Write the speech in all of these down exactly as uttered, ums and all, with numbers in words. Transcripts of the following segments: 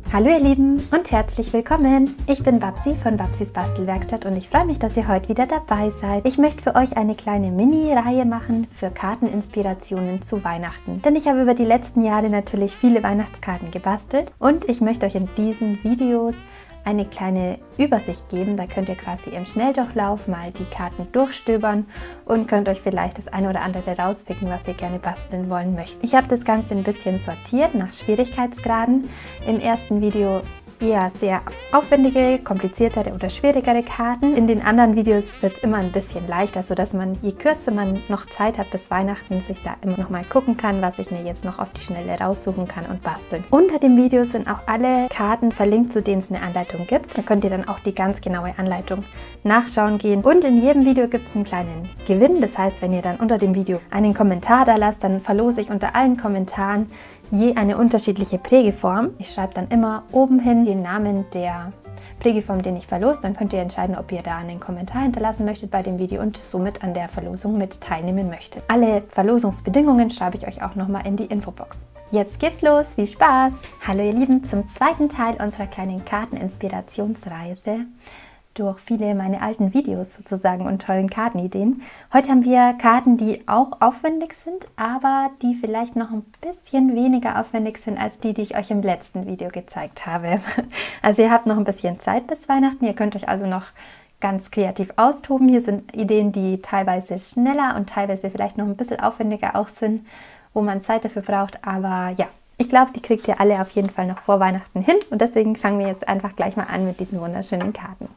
Hallo ihr Lieben und herzlich willkommen! Ich bin Babsi von Babsis Bastelwerkstatt und ich freue mich, dass ihr heute wieder dabei seid. Ich möchte für euch eine kleine Mini-Reihe machen für Karteninspirationen zu Weihnachten. Denn ich habe über die letzten Jahre natürlich viele Weihnachtskarten gebastelt und ich möchte euch in diesen Videos eine kleine Übersicht geben. Da könnt ihr quasi im Schnelldurchlauf mal die Karten durchstöbern und könnt euch vielleicht das eine oder andere rauspicken, was ihr gerne basteln wollen möchtet. Ich habe das Ganze ein bisschen sortiert nach Schwierigkeitsgraden. Im ersten Video eher sehr aufwendige, kompliziertere oder schwierigere Karten. In den anderen Videos wird es immer ein bisschen leichter, sodass man, je kürzer man noch Zeit hat bis Weihnachten, sich da immer noch mal gucken kann, was ich mir jetzt noch auf die Schnelle raussuchen kann und basteln. Unter dem Video sind auch alle Karten verlinkt, zu denen es eine Anleitung gibt. Da könnt ihr dann auch die ganz genaue Anleitung nachschauen gehen. Und in jedem Video gibt es einen kleinen Gewinn. Das heißt, wenn ihr dann unter dem Video einen Kommentar da lasst, dann verlose ich unter allen Kommentaren je eine unterschiedliche Prägeform. Ich schreibe dann immer oben hin den Namen der Prägeform, den ich verlose. Dann könnt ihr entscheiden, ob ihr da einen Kommentar hinterlassen möchtet bei dem Video und somit an der Verlosung mit teilnehmen möchtet. Alle Verlosungsbedingungen schreibe ich euch auch nochmal in die Infobox. Jetzt geht's los, viel Spaß! Hallo ihr Lieben, zum zweiten Teil unserer kleinen Karteninspirationsreise durch viele meine alten Videos sozusagen und tollen Kartenideen. Heute haben wir Karten, die auch aufwendig sind, aber die vielleicht noch ein bisschen weniger aufwendig sind als die, die ich euch im letzten Video gezeigt habe. Also ihr habt noch ein bisschen Zeit bis Weihnachten, ihr könnt euch also noch ganz kreativ austoben. Hier sind Ideen, die teilweise schneller und teilweise vielleicht noch ein bisschen aufwendiger auch sind, wo man Zeit dafür braucht, aber ja. Ich glaube, die kriegt ihr alle auf jeden Fall noch vor Weihnachten hin und deswegen fangen wir jetzt einfach gleich mal an mit diesen wunderschönen Karten.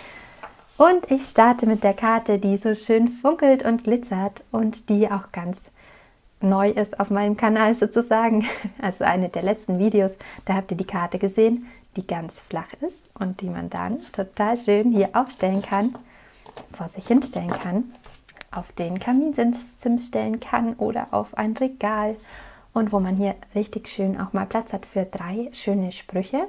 Und ich starte mit der Karte, die so schön funkelt und glitzert und die auch ganz neu ist auf meinem Kanal sozusagen. Also eine der letzten Videos, da habt ihr die Karte gesehen, die ganz flach ist und die man dann total schön hier aufstellen kann, vor sich hinstellen kann, auf den Kaminsims stellen kann oder auf ein Regal. Und wo man hier richtig schön auch mal Platz hat für drei schöne Sprüche.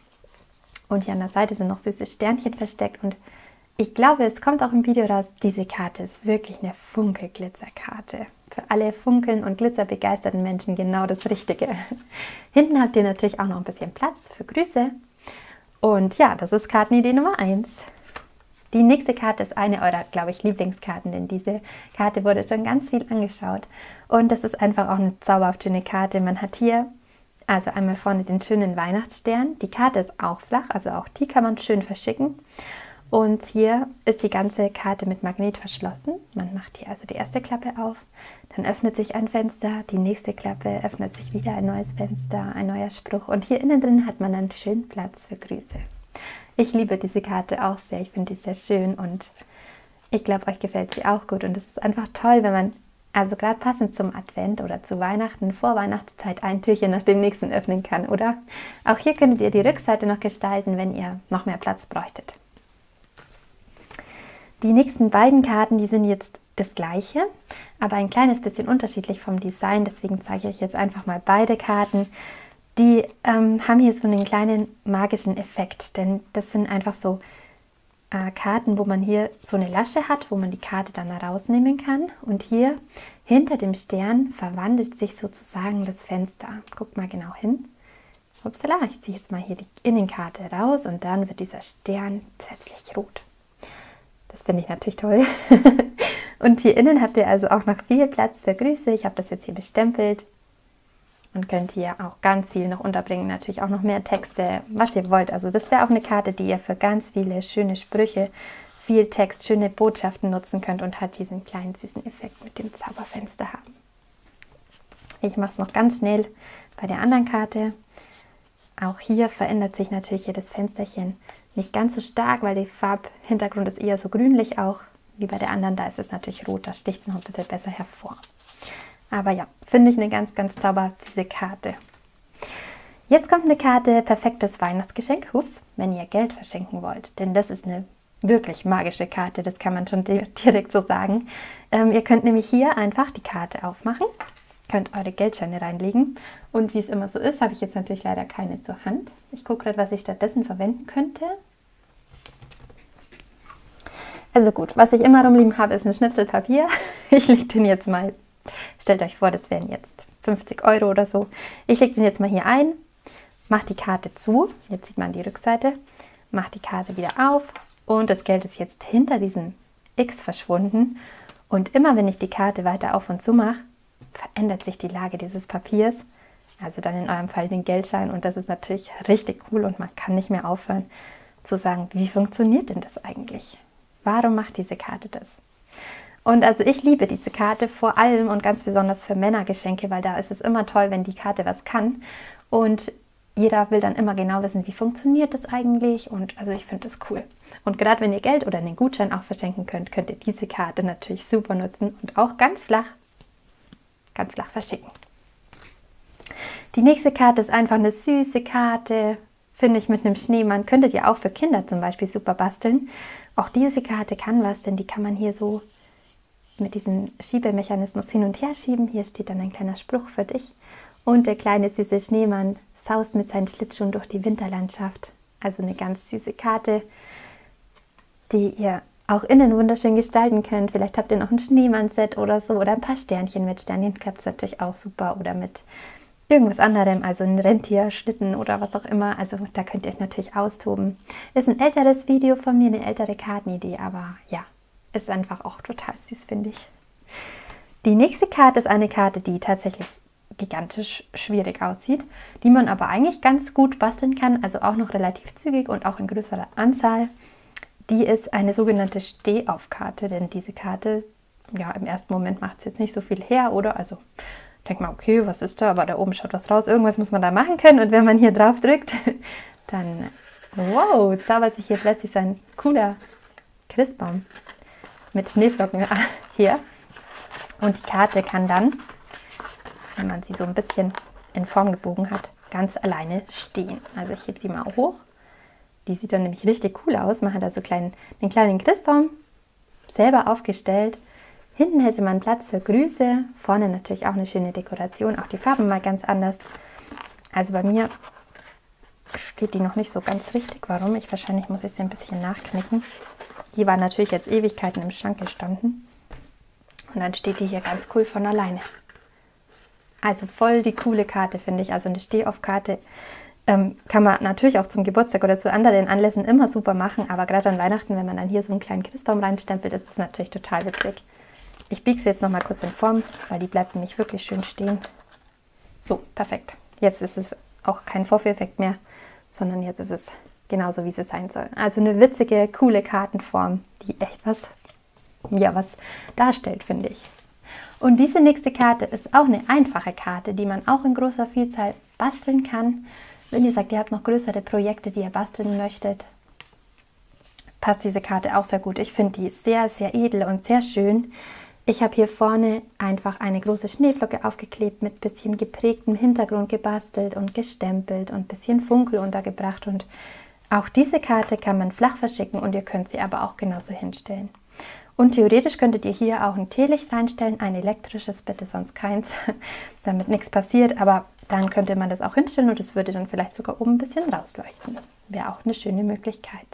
Und hier an der Seite sind noch süße Sternchen versteckt. Und ich glaube, es kommt auch im Video raus, diese Karte ist wirklich eine Funke-Glitzer-Karte. Für alle Funkeln- und Glitzer-begeisterten Menschen genau das Richtige. Hinten habt ihr natürlich auch noch ein bisschen Platz für Grüße. Und ja, das ist Kartenidee Nummer eins. Die nächste Karte ist eine eurer, glaube ich, Lieblingskarten, denn diese Karte wurde schon ganz viel angeschaut. Und das ist einfach auch eine zauberhaft schöne Karte. Man hat hier also einmal vorne den schönen Weihnachtsstern. Die Karte ist auch flach, also auch die kann man schön verschicken. Und hier ist die ganze Karte mit Magnet verschlossen. Man macht hier also die erste Klappe auf, dann öffnet sich ein Fenster, die nächste Klappe öffnet sich wieder ein neues Fenster, ein neuer Spruch. Und hier innen drin hat man dann schön Platz für Grüße. Ich liebe diese Karte auch sehr, ich finde die sehr schön und ich glaube, euch gefällt sie auch gut. Und es ist einfach toll, wenn man, also gerade passend zum Advent oder zu Weihnachten, vor Weihnachtszeit ein Türchen nach dem nächsten öffnen kann, oder? Auch hier könntet ihr die Rückseite noch gestalten, wenn ihr noch mehr Platz bräuchtet. Die nächsten beiden Karten, die sind jetzt das gleiche, aber ein kleines bisschen unterschiedlich vom Design, deswegen zeige ich euch jetzt einfach mal beide Karten. Die ähm, haben hier so einen kleinen magischen Effekt, denn das sind einfach so äh, Karten, wo man hier so eine Lasche hat, wo man die Karte dann herausnehmen kann. Und hier hinter dem Stern verwandelt sich sozusagen das Fenster. Guckt mal genau hin. Upsala, ich ziehe jetzt mal hier die Innenkarte raus und dann wird dieser Stern plötzlich rot. Das finde ich natürlich toll. Und hier innen habt ihr also auch noch viel Platz für Grüße. Ich habe das jetzt hier bestempelt. Und könnt hier auch ganz viel noch unterbringen, natürlich auch noch mehr Texte, was ihr wollt. Also das wäre auch eine Karte, die ihr für ganz viele schöne Sprüche, viel Text, schöne Botschaften nutzen könnt und hat diesen kleinen süßen Effekt mit dem Zauberfenster haben. Ich mache es noch ganz schnell bei der anderen Karte. Auch hier verändert sich natürlich hier das Fensterchen nicht ganz so stark, weil der Farbhintergrund ist eher so grünlich auch, wie bei der anderen. Da ist es natürlich rot, da sticht es noch ein bisschen besser hervor. Aber ja, finde ich eine ganz, ganz zauberhaft diese Karte. Jetzt kommt eine Karte, perfektes Weihnachtsgeschenk, ups, wenn ihr Geld verschenken wollt. Denn das ist eine wirklich magische Karte, das kann man schon direkt so sagen. Ähm, ihr könnt nämlich hier einfach die Karte aufmachen, könnt eure Geldscheine reinlegen. Und wie es immer so ist, habe ich jetzt natürlich leider keine zur Hand. Ich gucke gerade, was ich stattdessen verwenden könnte. Also gut, was ich immer rumliegen habe, ist ein Schnipsel Papier. Ich lege den jetzt mal. Stellt euch vor, das wären jetzt fünfzig Euro oder so. Ich lege den jetzt mal hier ein, mache die Karte zu, jetzt sieht man die Rückseite, mache die Karte wieder auf und das Geld ist jetzt hinter diesem X verschwunden. Und immer wenn ich die Karte weiter auf und zu mache, verändert sich die Lage dieses Papiers, also dann in eurem Fall den Geldschein, und das ist natürlich richtig cool und man kann nicht mehr aufhören zu sagen, wie funktioniert denn das eigentlich? Warum macht diese Karte das? Und also ich liebe diese Karte vor allem und ganz besonders für Männergeschenke, weil da ist es immer toll, wenn die Karte was kann und jeder will dann immer genau wissen, wie funktioniert das eigentlich, und also ich finde das cool. Und gerade wenn ihr Geld oder einen Gutschein auch verschenken könnt, könnt ihr diese Karte natürlich super nutzen und auch ganz flach, ganz flach verschicken. Die nächste Karte ist einfach eine süße Karte, finde ich, mit einem Schneemann. Könntet ihr auch für Kinder zum Beispiel super basteln. Auch diese Karte kann was, denn die kann man hier so mit diesem Schiebemechanismus hin und her schieben. Hier steht dann ein kleiner Spruch für dich. Und der kleine süße Schneemann saust mit seinen Schlittschuhen durch die Winterlandschaft. Also eine ganz süße Karte, die ihr auch innen wunderschön gestalten könnt. Vielleicht habt ihr noch ein Schneemann-Set oder so oder ein paar Sternchen. Mit Sternchen klappt es natürlich auch super oder mit irgendwas anderem, also ein Rentierschlitten oder was auch immer. Also da könnt ihr euch natürlich austoben. Ist ein älteres Video von mir, eine ältere Kartenidee, aber ja, ist einfach auch total süß, finde ich. Die nächste Karte ist eine Karte, die tatsächlich gigantisch schwierig aussieht, die man aber eigentlich ganz gut basteln kann, also auch noch relativ zügig und auch in größerer Anzahl. Die ist eine sogenannte Stehaufkarte, denn diese Karte, ja, im ersten Moment macht es jetzt nicht so viel her, oder? Also denkt man, okay, was ist da? Aber da oben schaut was raus, irgendwas muss man da machen können, und wenn man hier drauf drückt, dann, wow, zaubert sich hier plötzlich so ein cooler Christbaum mit Schneeflocken her. Und die Karte kann dann, wenn man sie so ein bisschen in Form gebogen hat, ganz alleine stehen. Also ich hebe die mal hoch. Die sieht dann nämlich richtig cool aus. Man hat also kleinen, den kleinen Christbaum selber aufgestellt. Hinten hätte man Platz für Grüße. Vorne natürlich auch eine schöne Dekoration. Auch die Farben mal ganz anders. Also bei mir steht die noch nicht so ganz richtig. Warum? Ich wahrscheinlich muss ich sie ein bisschen nachknicken. Die war natürlich jetzt Ewigkeiten im Schrank gestanden. Und dann steht die hier ganz cool von alleine. Also voll die coole Karte, finde ich. Also eine Stehaufkarte ähm, kann man natürlich auch zum Geburtstag oder zu anderen Anlässen immer super machen. Aber gerade an Weihnachten, wenn man dann hier so einen kleinen Christbaum reinstempelt, ist das natürlich total witzig. Ich biege sie jetzt noch mal kurz in Form, weil die bleibt nämlich wirklich schön stehen. So, perfekt. Jetzt ist es auch kein Vorführeffekt mehr, sondern jetzt ist es genauso, wie es sein soll. Also eine witzige, coole Kartenform, die echt was, ja, was darstellt, finde ich. Und diese nächste Karte ist auch eine einfache Karte, die man auch in großer Vielzahl basteln kann. Wenn ihr sagt, ihr habt noch größere Projekte, die ihr basteln möchtet, passt diese Karte auch sehr gut. Ich finde die sehr, sehr edel und sehr schön. Ich habe hier vorne einfach eine große Schneeflocke aufgeklebt, mit ein bisschen geprägtem Hintergrund gebastelt und gestempelt und ein bisschen Funkel untergebracht. Und auch diese Karte kann man flach verschicken und ihr könnt sie aber auch genauso hinstellen. Und theoretisch könntet ihr hier auch ein Teelicht reinstellen, ein elektrisches, bitte sonst keins, damit nichts passiert. Aber dann könnte man das auch hinstellen und es würde dann vielleicht sogar oben ein bisschen rausleuchten. Wäre auch eine schöne Möglichkeit.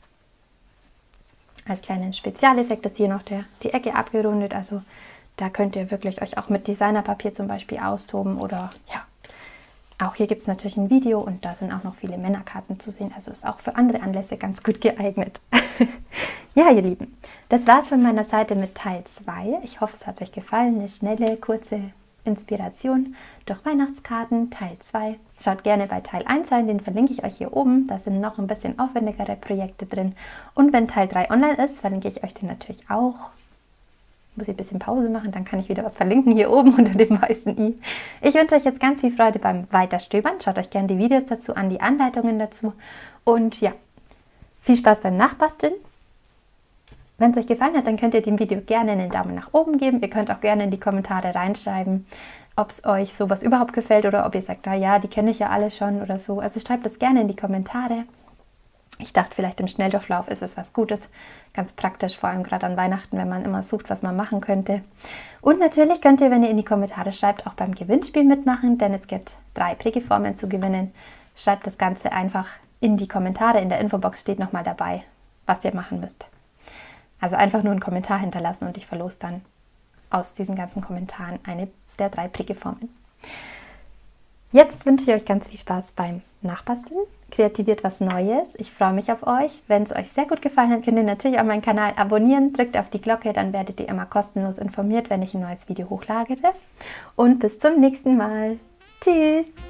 Als kleinen Spezialeffekt ist hier noch der, die Ecke abgerundet. Also da könnt ihr wirklich euch auch mit Designerpapier zum Beispiel austoben. Oder ja, auch hier gibt es natürlich ein Video und da sind auch noch viele Männerkarten zu sehen. Also ist auch für andere Anlässe ganz gut geeignet. Ja, ihr Lieben, das war's von meiner Seite mit Teil zwei. Ich hoffe, es hat euch gefallen. Eine schnelle, kurze Inspiration durch Weihnachtskarten, Teil zwei. Schaut gerne bei Teil eins rein, den verlinke ich euch hier oben. Da sind noch ein bisschen aufwendigere Projekte drin. Und wenn Teil drei online ist, verlinke ich euch den natürlich auch. Muss ich ein bisschen Pause machen, dann kann ich wieder was verlinken hier oben unter dem weißen i. Ich wünsche euch jetzt ganz viel Freude beim Weiterstöbern. Schaut euch gerne die Videos dazu an, die Anleitungen dazu. Und ja, viel Spaß beim Nachbasteln. Wenn es euch gefallen hat, dann könnt ihr dem Video gerne einen Daumen nach oben geben. Ihr könnt auch gerne in die Kommentare reinschreiben, ob es euch sowas überhaupt gefällt oder ob ihr sagt, ah ja, die kenne ich ja alle schon oder so. Also schreibt das gerne in die Kommentare. Ich dachte, vielleicht im Schnelldurchlauf ist es was Gutes, ganz praktisch, vor allem gerade an Weihnachten, wenn man immer sucht, was man machen könnte. Und natürlich könnt ihr, wenn ihr in die Kommentare schreibt, auch beim Gewinnspiel mitmachen, denn es gibt drei Prägeformen zu gewinnen. Schreibt das Ganze einfach in die Kommentare, in der Infobox steht nochmal dabei, was ihr machen müsst. Also einfach nur einen Kommentar hinterlassen und ich verlose dann aus diesen ganzen Kommentaren eine der drei Prägeformen. Jetzt wünsche ich euch ganz viel Spaß beim Nachbasteln. Kreativiert was Neues. Ich freue mich auf euch. Wenn es euch sehr gut gefallen hat, könnt ihr natürlich auch meinen Kanal abonnieren. Drückt auf die Glocke, dann werdet ihr immer kostenlos informiert, wenn ich ein neues Video hochlade. Und bis zum nächsten Mal. Tschüss!